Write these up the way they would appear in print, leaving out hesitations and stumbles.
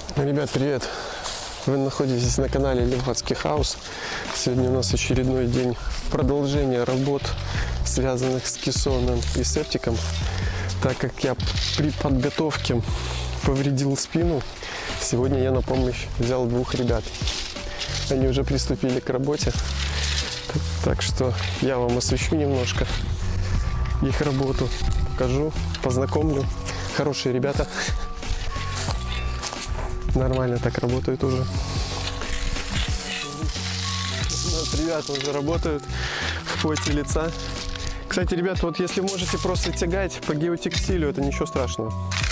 Ребят, привет! Вы находитесь на канале Лимхатский хаус. Сегодня у нас очередной день продолжения работ, связанных с кессоном и септиком. Так как я при подготовке повредил спину, сегодня я на помощь взял двух ребят. Они уже приступили к работе, так что я вам освещу немножко их работу, покажу, познакомлю. Хорошие ребята. Нормально так работают уже. Вот ребята уже работают в поте лица. Кстати, ребята, вот если можете просто тягать по геотекстилю, это ничего страшного.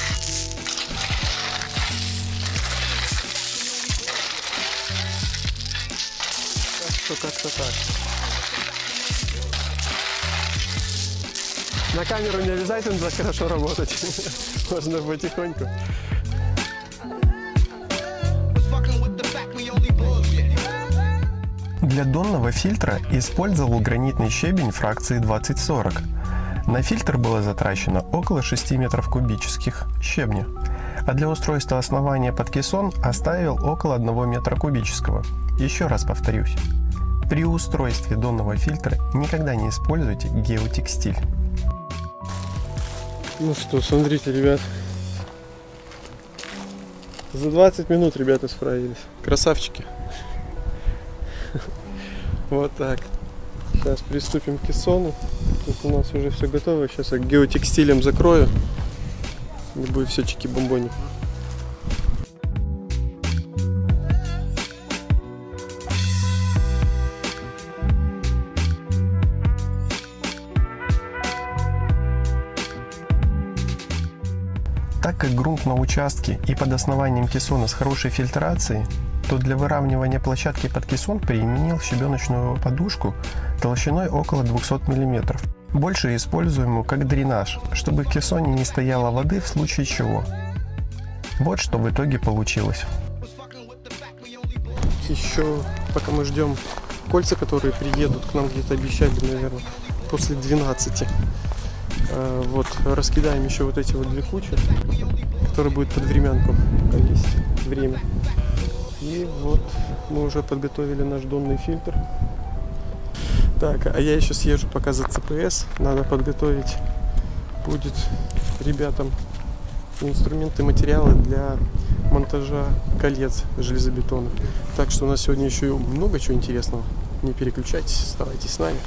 Так что как-то так. На камеру не обязательно так хорошо работать. Можно потихоньку. Для донного фильтра использовал гранитный щебень фракции 2040. На фильтр было затрачено около 6 метров кубических щебня, а для устройства основания под кессон оставил около 1 метра кубического. Еще раз повторюсь, при устройстве донного фильтра никогда не используйте геотекстиль. Ну что, смотрите, ребят. За 20 минут ребята справились. Красавчики. Вот так. Сейчас приступим к кессону. Тут у нас уже все готово. Сейчас я геотекстилем закрою. И будет все чики-бомбони. Так как грунт на участке и под основанием кессона с хорошей фильтрацией, то для выравнивания площадки под кессон применил щебеночную подушку толщиной около 200 мм. Больше используемую как дренаж, чтобы в кессоне не стояло воды в случае чего. Вот что в итоге получилось. Еще пока мы ждем кольца, которые приедут к нам, где-то обещали, наверное, после 12. Вот, раскидаем еще вот эти вот две кучи, которые будут под времянку, пока есть время. И вот мы уже подготовили наш донный фильтр. Так, а я еще съезжу пока за ЦПС. Надо подготовить будет ребятам инструменты, материалы для монтажа колец железобетонных. Так что у нас сегодня еще много чего интересного. Не переключайтесь, оставайтесь с нами.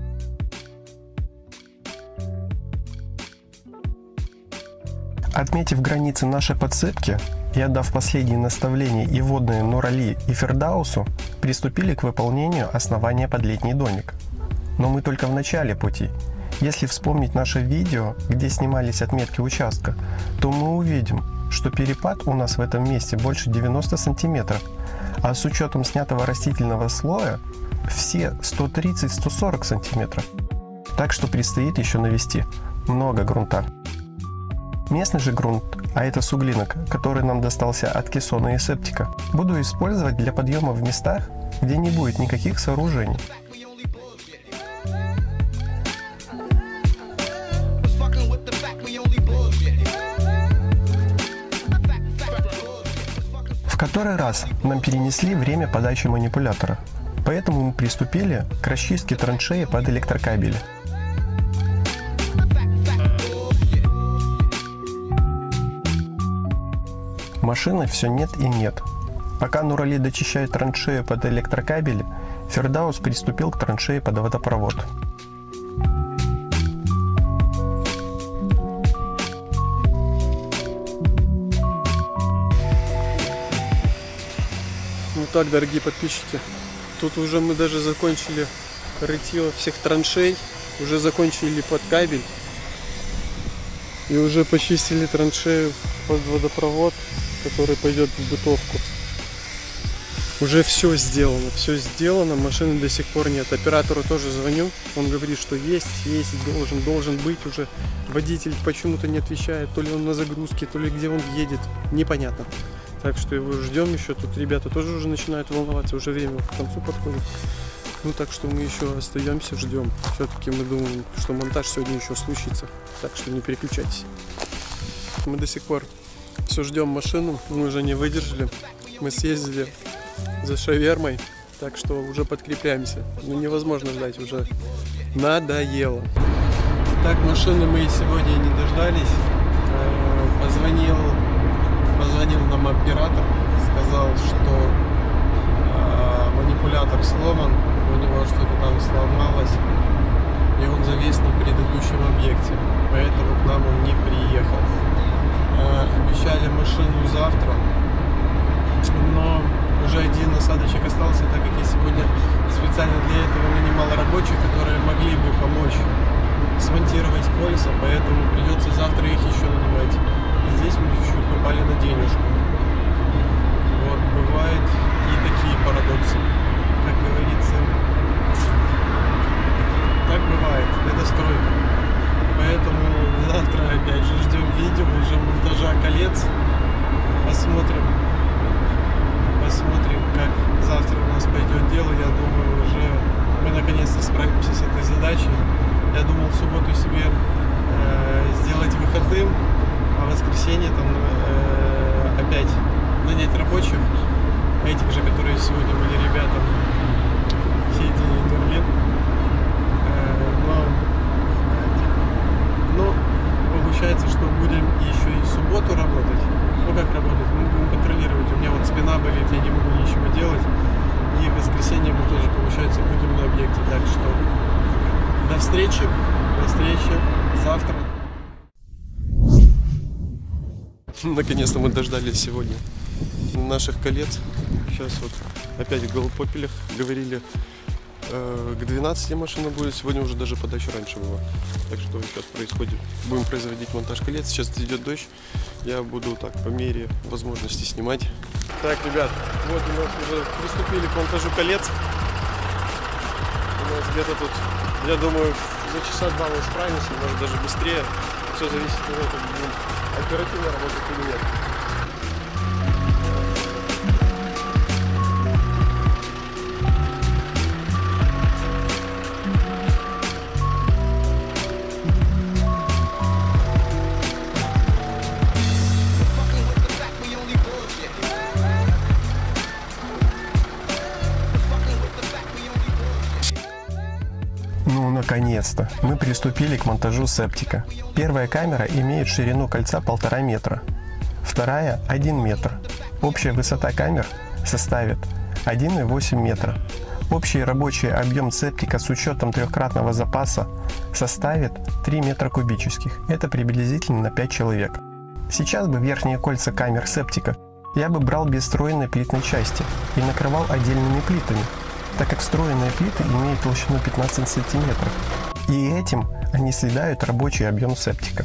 Отметив границы нашей подсыпки и отдав последние наставления и водные Нурали и Фердаусу, приступили к выполнению основания под летний домик. Но мы только в начале пути. Если вспомнить наше видео, где снимались отметки участка, то мы увидим, что перепад у нас в этом месте больше 90 сантиметров, а с учетом снятого растительного слоя все 130-140 сантиметров. Так что предстоит еще навести много грунта. Местный же грунт, а это суглинок, который нам достался от кессона и септика, буду использовать для подъема в местах, где не будет никаких сооружений. В который раз нам перенесли время подачи манипулятора, поэтому мы приступили к расчистке траншеи под электрокабели. Машины все нет и нет. Пока Нурали дочищает траншею под электрокабели, Фердаус приступил к траншее под водопровод. Ну так, дорогие подписчики, тут уже мы даже закончили рытье всех траншей, уже закончили под кабель и уже почистили траншею под водопровод, который пойдет в бытовку. Уже все сделано, машины до сих пор нет. Оператору тоже звоню, он говорит, что есть, должен быть уже. Водитель почему-то не отвечает, то ли он на загрузке, то ли где он едет, непонятно. Так что его ждем еще, тут ребята тоже уже начинают волноваться, уже время к концу подходит. Ну так что мы еще остаемся, ждем. Все-таки мы думаем, что монтаж сегодня еще случится, так что не переключайтесь. Мы до сих пор Все, ждем машину, мы уже не выдержали. Мы съездили за шавермой, так что уже подкрепляемся. Ну, невозможно ждать, уже надоело. Так, машины мы сегодня не дождались. Позвонил нам оператор, сказал, что манипулятор сломан, у него что-то там сломалось, и он завис на предыдущем объекте, поэтому к нам он не приехал. Обещали машину завтра, но уже один осадочек остался, так как я сегодня специально для этого нанимал рабочих, которые могли бы помочь смонтировать кольца, поэтому придется завтра их еще нанимать. Здесь мы чуть-чуть попали на денежку. Вот, бывают и такие парадоксы. Как говорится, так бывает, это стройка. Поэтому завтра опять же ждем видео, уже монтажа колец. Посмотрим, как завтра у нас пойдет дело. Я думаю, уже мы наконец-то справимся с этой задачей. Я думал в субботу себе сделать выходным, а в воскресенье там опять нанять рабочих, этих же, которые сегодня были ребята, Федя и Нурлин. Но получается, что будем еще и в субботу работать. Ну как работать? Мы будем контролировать. У меня вот спина болит, я не могу ничего делать. И в воскресенье мы тоже, получается, будем на объекте. Так что до встречи завтра. Наконец-то мы дождались сегодня наших колец. Сейчас вот опять в Голопопелях говорили, к 12 машина будет. Сегодня уже даже подача раньше была. Так что сейчас происходит. Будем производить монтаж колец. Сейчас идет дождь. Я буду так по мере возможности снимать. Так, ребят, вот у нас уже приступили к монтажу колец. У нас где-то тут, я думаю, за часа два мы справимся, может даже быстрее. Все зависит от того, как будем оперативно работать или нет. Наконец-то мы приступили к монтажу септика. Первая камера имеет ширину кольца 1,5 метра, вторая 1 метр. Общая высота камер составит 1,8 метра. Общий рабочий объем септика с учетом трехкратного запаса составит 3 метра кубических. Это приблизительно на 5 человек. Сейчас бы верхние кольца камер септика я бы брал без встроенной плитной части и накрывал отдельными плитами, так как встроенные плиты имеют толщину 15 сантиметров, и этим они съедают рабочий объем септика.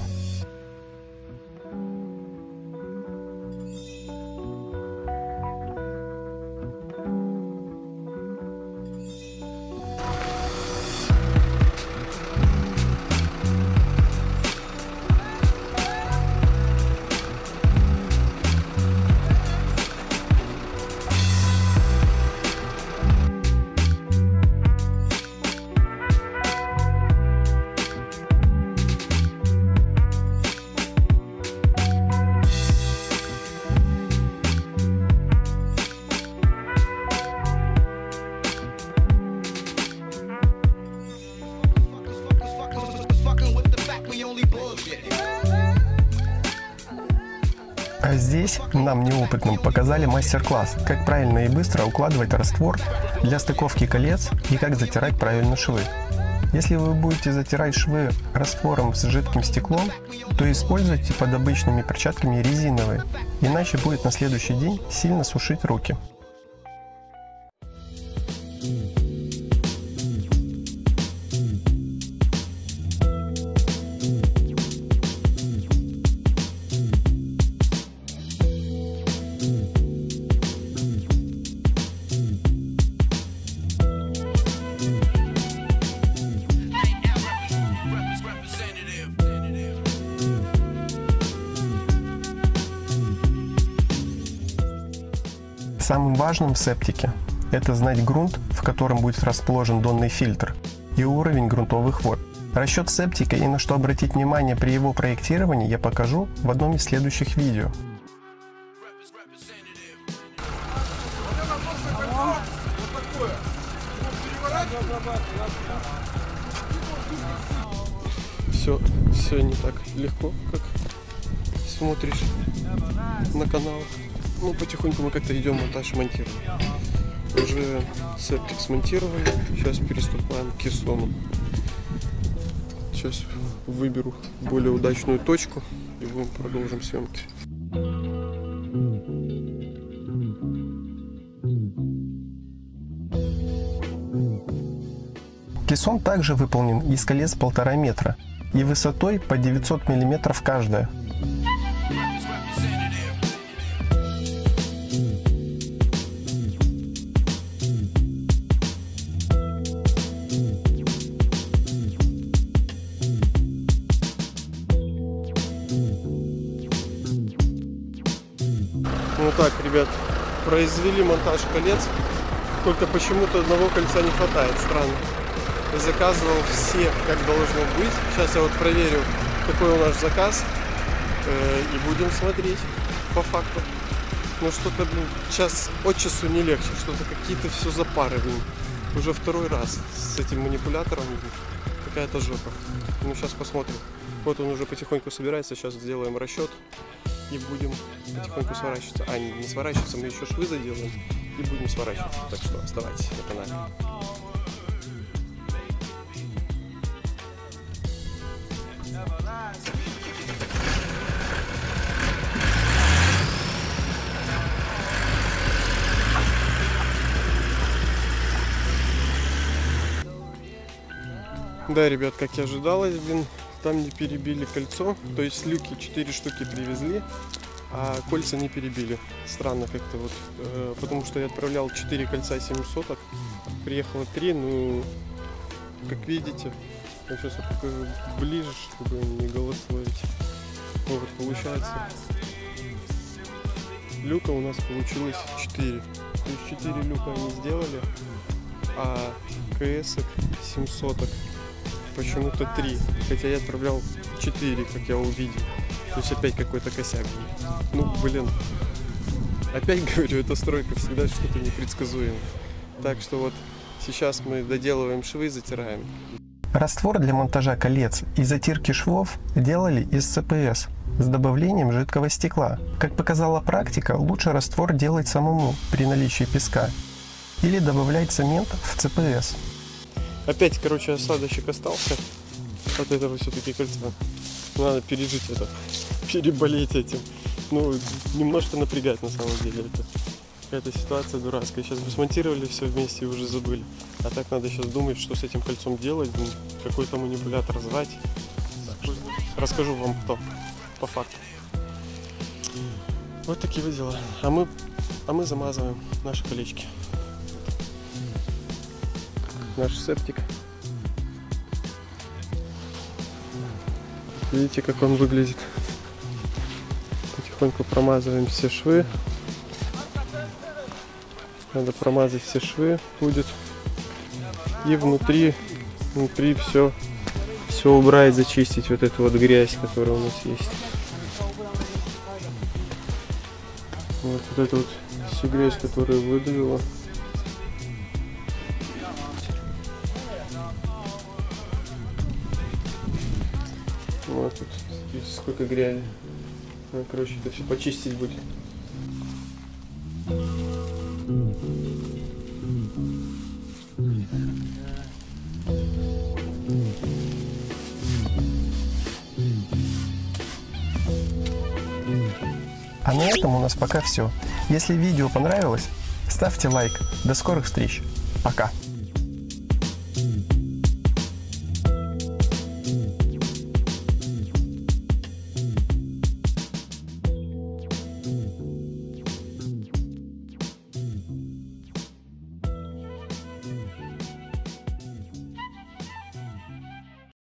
А здесь нам, неопытным, показали мастер-класс, как правильно и быстро укладывать раствор для стыковки колец и как затирать правильно швы. Если вы будете затирать швы раствором с жидким стеклом, то используйте под обычными перчатками резиновые, иначе будет на следующий день сильно сушить руки. Самым важным в септике – это знать грунт, в котором будет расположен донный фильтр, и уровень грунтовых вод. Расчет септика и на что обратить внимание при его проектировании я покажу в одном из следующих видео. Все не так легко, как смотришь на каналах. Ну, потихоньку мы как-то идем, монтаж монтируем. Уже септик смонтировали, сейчас переступаем к кессону. Сейчас выберу более удачную точку и будем продолжим съемки. Кессон также выполнен из колец 1,5 метра и высотой по 900 мм каждая. Ну так, ребят, произвели монтаж колец, только почему-то одного кольца не хватает, странно. Я заказывал все, как должно быть. Сейчас я вот проверю, какой у нас заказ, и будем смотреть по факту. Ну что-то, блин, час от часу не легче, что-то какие-то все запары, блин. Уже второй раз с этим манипулятором, какая-то жопа. Ну сейчас посмотрим. Вот он уже потихоньку собирается, сейчас сделаем расчет и будем потихоньку сворачиваться. А, не сворачиваться, мы еще швы заделаем и будем сворачиваться. Так что оставайтесь на канале. Да, ребят, как и ожидалось, блин, там не перебили кольцо, то есть люки 4 штуки привезли, а кольца не перебили. Странно как-то вот, потому что я отправлял 4 кольца 700, приехало 3, ну, как видите, я сейчас вот покажу ближе, чтобы не голословить. Ну, вот получается, люка у нас получилось 4, то есть 4 люка они сделали, а КС-ок 700 почему-то 3, хотя я отправлял 4, как я увидел. То есть опять какой-то косяк. Ну, блин. Опять говорю, эта стройка всегда что-то непредсказуемое. Так что вот сейчас мы доделываем швы, затираем. Раствор для монтажа колец и затирки швов делали из ЦПС с добавлением жидкого стекла. Как показала практика, лучше раствор делать самому при наличии песка или добавлять цемент в ЦПС. Опять, короче, осадочек остался от этого все-таки кольца. Надо пережить это, переболеть этим. Ну, немножко напрягает на самом деле это. Какая-то ситуация дурацкая. Сейчас бы смонтировали все вместе и уже забыли. А так надо сейчас думать, что с этим кольцом делать. Какой-то манипулятор звать. Расскажу вам потом, по факту. Вот такие вот дела. А мы замазываем наши колечки. Наш септик. Видите, как он выглядит. Потихоньку промазываем все швы. Надо промазать все швы будет. И внутри все убрать, зачистить вот эту вот грязь, которая у нас есть. Вот эту вот всю грязь, которая выдавила. Вот тут, видите, сколько грязи. Ну, короче, это все почистить будет. А на этом у нас пока все. Если видео понравилось, ставьте лайк. До скорых встреч. Пока.